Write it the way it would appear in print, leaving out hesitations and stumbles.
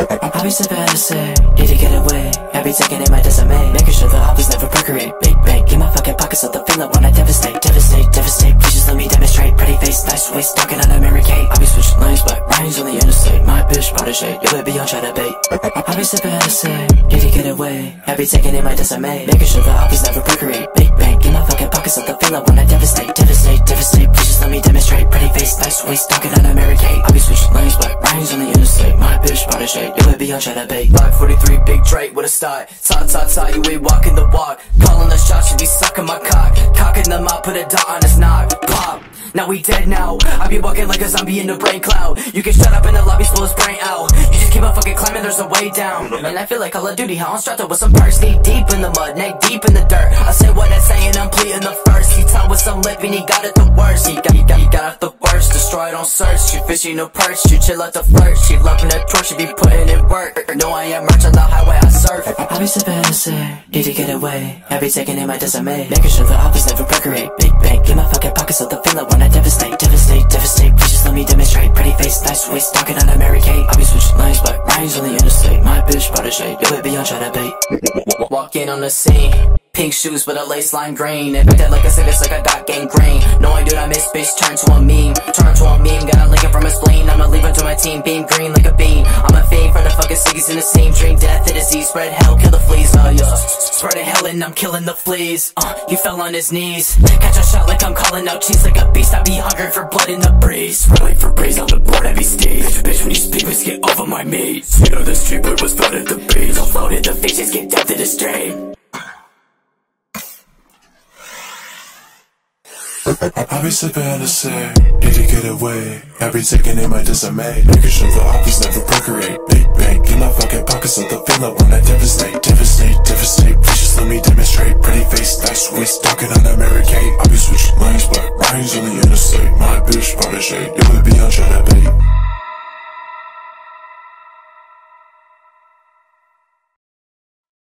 I be sipping at a sip, need to get away. I be taking in my decimate, making sure the offers never percolate. Big bang in my fucking pockets, so the feeling when I devastate. Devastate, please just let me demonstrate. Pretty face, nice waist, talking on a Mary Kate. I be switching lanes, but Ryan's on the interstate. My bitch protege, you better be on try to bait. I be sipping at a sip, need to get away. I be taking in my decimate, making sure the offers never percolate. Big bang in my fucking pockets, so the feeling when I devastate. Devastate, please just let me demonstrate. Pretty face, nice waist, talking on a Mary Kate. I be switching lanes, but Ryan's on the interstate. My bitch protege, you better be on try to bait. 543, big Drake with a start. Ta, you ain't walking the walk. Calling the shots, you be sucking my cock. Cocking them out, put a dot on his knob. Pop, now we dead now. I be walking like a zombie in the brain cloud. You can shut up in the lobby, slow his brain out. You just keep on fucking climbing, there's a way down. Man, I feel like Call of Duty, how I'm strapped up with some perks. Knee deep in the mud, neck deep in the dirt. I say what I say and I'm pleading the first. He taught with some lip and he got it the worst. He got off the worst, destroy, don't search. She fishy, no perch, you chill out the flirt. She loving the torch, she be putting in work. No, I am merch on the highway, I surf. I be sipping at a sip, need to get away. I be taking in my decimate, making sure the offers never percolate. Big bang in my fucking pockets, so the feeling when I devastate. Devastate, please just let me demonstrate. Pretty face, nice waist, talking on a Mary Kate. I be switching lanes, but Ryan's on the interstate. My bitch protege, you better be on try to bait. Walk in on the scene, pink shoes with a lace line green. If I dead like I said, it's like I got gangrene. No, I do not miss, bitch, turn to a meme. Got a linking from a spleen. I'ma leave it to my team, beam green like a bean. I'm a fiend for the fucking ciggies in the same dream. Death to disease, spread hell, kill the fleas. Yeah, spreading hell and I'm killing the fleas. He fell on his knees. Catch a shot like I'm calling out cheese like a beast. I be hungry for blood in the breeze. Running for breeze on the board, I be Steve. Bitch, when you speak, please get off of my meat. You know the street boy was flooded the beat. Don't float in the face, just get death to the stream. I be sipping at a sip, need to get away. I be taking in my decimate, making sure the offers never percolate. Big bang in my fucking pockets, so the feeling when I devastate. Devastate, please just let me demonstrate. Pretty face, nice waist, talking on a Mary Kate. I be switching lanes, but Ryan's on the interstate. My bitch protege, you better be on try to bait.